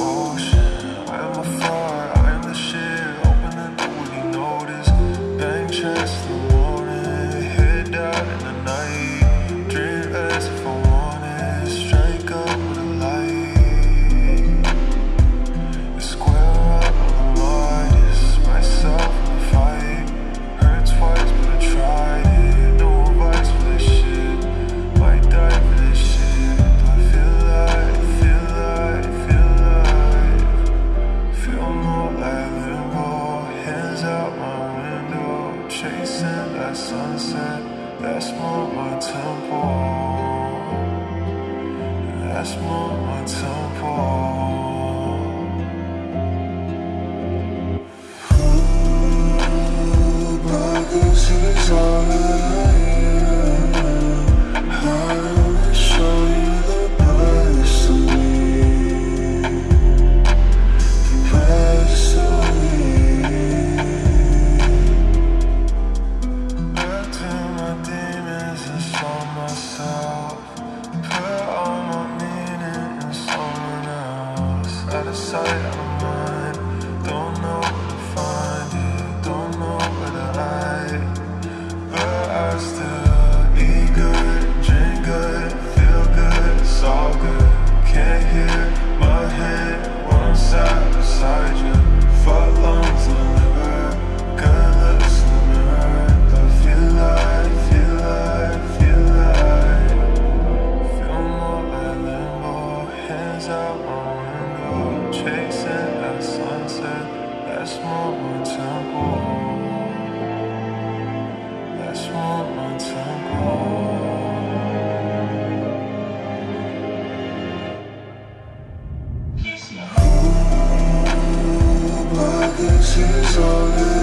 ocean. I am a fire, I am the shit. Open the door when you notice. Bang chest in the morning, head down in the night. Dream as if I want it. Strike up with a light. Square up on the Midas. Myself in the fight. Hurt twice, but I tried it. No advice for this shit. Might die for this shit. Do I feel like, feel like, feel like? Feel more like limbo. Hands out my window. Chasing that sunset. That's more my tempo. That's more my tempo. This is all that I am. I wanna show you the best of me, the best of me. Battle my demons and show myself. Put all my meaning in someone else. Out of sight, out of mind. Don't know where to find it. Don't know where to hide. But I still eat good, drink good, feel good, it's all good. Can't hear my head when I'm sat beside you. Fuck lungs and liver, good looks in the mirror. I feel like, feel like, feel like. Feel more like limbo, hands out my window. Chasing that sunset, that's more my tempo. That's more my tempo. Ooh, but this is all that